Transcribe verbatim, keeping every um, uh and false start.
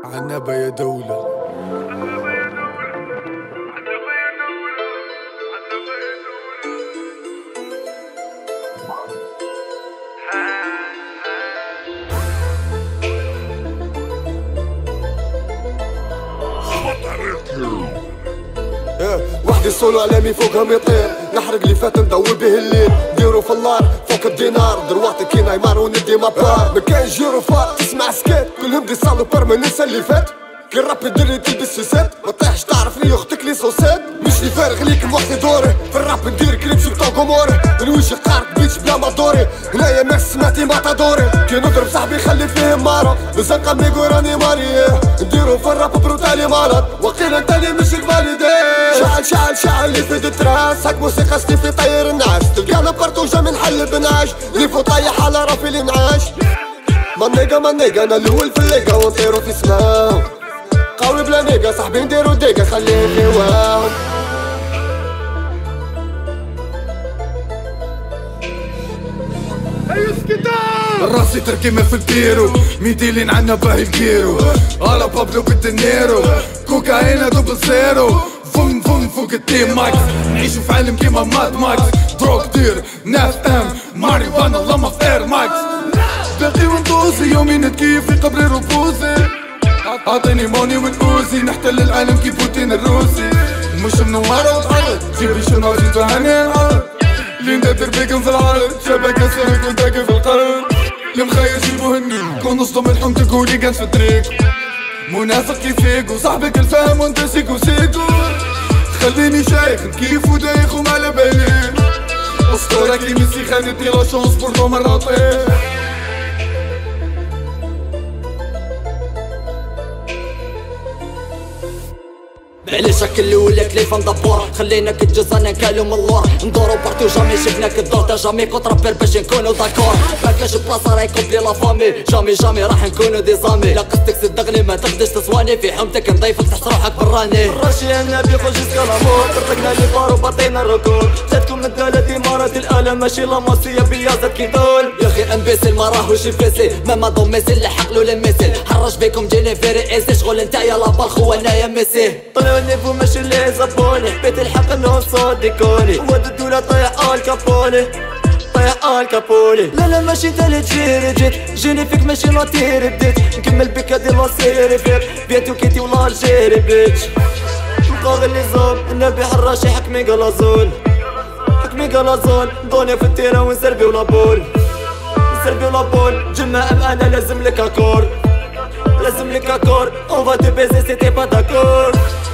عنبة يا دولة. وحدي السولو علامي فوقهم يطير، نحرق اللي فات ندور به الليل، نديرو في النار فوق الدينار، درواتي كي نايمار وندي مابار، مكاين جيرو فار تسمع سكات، كلهم دي صالو بار ننسى اللي فات، كي الراب يديرني تلبس سوسات، ما طيحش تعرفني اختك لي صوصات، مش لي فارغ ليك بوحدي دوري، في الراب ندير كليبس بتاع جمهوري، نوجي قارك بيتش بلا مادوري، هنايا ماكس سمعتي ماتادوري، كي نضرب صاحبي خلي فيه مارا، بزنقة ميغو راني ماري، نديرو في الراب بروتالي مرض، وقيلا انت اللي مش الفاليدي، شعل شعل شعل اللي في التراس، هاك موسيقى ستيفي طير الناس، تلقانا بارتوجا من حل بنعاش، اللي فو طايح على رافي اللي نعاش، ما نيقا ما نيقا انا الاول في الليقا ونطيرو في سماو، قوي بلا نيقا صاحبي نديرو ديقا خليه في واو. راسي تركيمة في البيرو، ميديلين عنا باهي الكيرو، على بابلو بالدنيرو، كوكاينا دوبل زيرو، فم فم فوق التيم ماكس، نعيشو في عالم كيما ماد ماكس، دروك دير ناف ام ماريوانا لما في اير ماكس، باقي وندوزي يومي نتكيف في قبري ربوزي، اعطيني موني ونوزي نحتل العالم كي بوتين الروسي، مش منورة وتعرض جيبي شنو جيتو هاني العرض، اللي ندير بيكن في العرض، شبكة سيرك وتاكي في القرن، اللي مخير جيبو هني كون نصدم الحوم تقولي كانت في الطريق، منافق كيفيك وصاحبك الفهم وانت سيكو سيكو، خليني شايخ كيف ودايخ وما على بالي، اسطورة كي ميسي خانتني لا شونس بورتو مرة طير. معليش هاك الاولى كليف ندبور، خلينا كتجوز انا نكالو من اللور، ندورو بارتو جامي شفناك الدور تا جامي كنت رابير باش نكونو داكور، مكاش بلاصة راهي كومبلي لا فامي، جامي جامي راح نكونو دي زامي، لا قصدك صدقني ما تقدرش تسواني، في حومتك نضيفك تحس روحك براني، راشي انا بيخو جيسكا لامور، طرقنا لي بارو باطينا الركور، جاتكم الدالة امارات الالم ماشي لا ماسية بيازات كي طول، يا اخي امبيسل ما راهوش يفيسي، ماما دو ميسي اللي حقلو لميسي، حرش بيكم جيني فيري ايسي، شغل نتايا لابال خو انايا ميسي، نيفو ماشي اللي زبوني، حبيت الحق انه صدقوني، ود الدولة طيح الكابوني، طيح الكابوني، لا لا ماشي انت اللي تجيري جيت، جيني فيك ماشي نطير بديت، نكمل بك هادي لاسيري فيك، بيتو كيتي ولا الجيري بيتش، نبقى اللي زون، النبي حراشي حكمي قلازون، حكمي قلازون، دوني في التيرا ونسربي ولا بول، نسربي ولا بول، جماعة انا لازم لك اكور، لازم لك اكور، اون فا تي بيزي سي تي با داكور.